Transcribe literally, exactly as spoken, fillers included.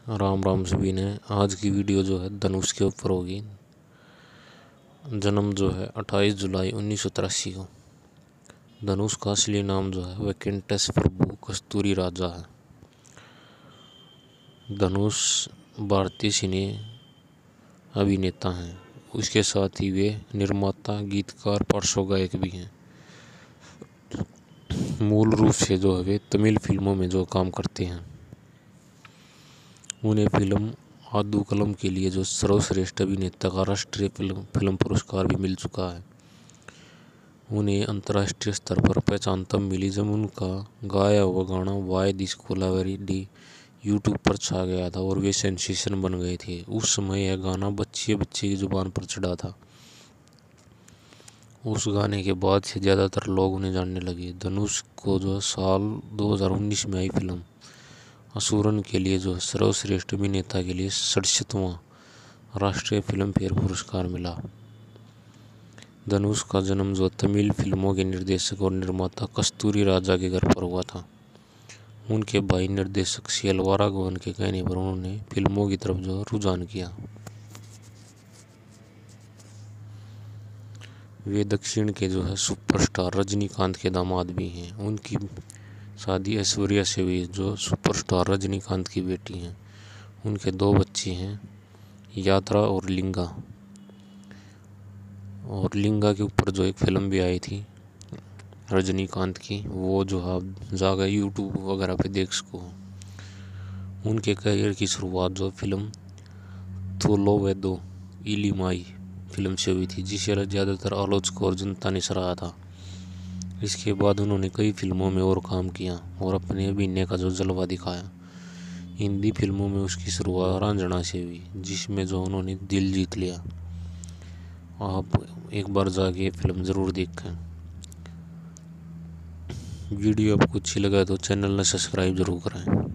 राम राम सभी ने। आज की वीडियो जो है धनुष के ऊपर होगी। जन्म जो है अट्ठाईस जुलाई उन्नीस सौ तिरासी को। धनुष का असली नाम जो है वेंकटेश प्रभु कस्तूरी राजा है। धनुष भारतीय सिने अभिनेता हैं। उसके साथ ही वे निर्माता, गीतकार, पार्श्व गायक भी हैं। मूल रूप से जो है वे तमिल फिल्मों में जो काम करते हैं। उन्हें फिल्म आदुकलम के लिए जो सर्वश्रेष्ठ अभिनेता का राष्ट्रीय फिल्म फिल्म पुरस्कार भी मिल चुका है। उन्हें अंतर्राष्ट्रीय स्तर पर पहचान तब मिली जब उनका गाया हुआ गाना why this Kolaveri di YouTube पर छा गया था और वे सेंसेशन बन गए थे। उस समय यह गाना बच्चे बच्चे की जुबान पर चढ़ा था। उस गाने के बाद से ज़्यादातर लोग उन्हें जानने लगे। धनुष को जो साल दो हज़ार उन्नीस में आई फिल्म असुरन के लिए जो सर्वश्रेष्ठ अभिनेता के लिए सड़सठवां राष्ट्रीय फिल्म फेयर पुरस्कार मिला। धनुष का जन्म जो तमिल फिल्मों के निर्देशक और निर्माता कस्तूरी राजा के घर पर हुआ था। उनके भाई निर्देशक सेल्वाराघवन के कहने पर उन्होंने फिल्मों की तरफ जो रुझान किया। वे दक्षिण के जो है सुपरस्टार रजनीकांत के दामाद भी हैं। उनकी शादी ऐश्वर्या से हुई जो सुपरस्टार रजनीकांत की बेटी हैं। उनके दो बच्चे हैं, यात्रा और लिंगा। और लिंगा के ऊपर जो एक फिल्म भी आई थी रजनीकांत की, वो जो आप जाकर यूट्यूब वगैरह पे देख सको। उनके करियर की शुरुआत जो फिल्म थोलो वेदो इलीमाई फिल्म से हुई थी, जिसे ज़्यादातर आलोचकों और जनता ने सराहा था। इसके बाद उन्होंने कई फिल्मों में और काम किया और अपने अभिनय का जो जलवा दिखाया। हिंदी फिल्मों में उसकी शुरुआत रांझना से हुई, जिसमें जो उन्होंने दिल जीत लिया। आप एक बार जाके ये फिल्म ज़रूर देखें। वीडियो आपको अच्छी लगा तो चैनल ने सब्सक्राइब जरूर करें।